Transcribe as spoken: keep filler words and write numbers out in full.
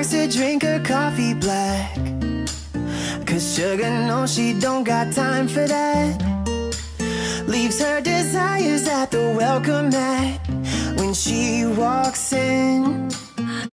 likes to drink her coffee black, 'cause sugar knows she don't got time for that. Leaves her desires at the welcome mat when she walks in.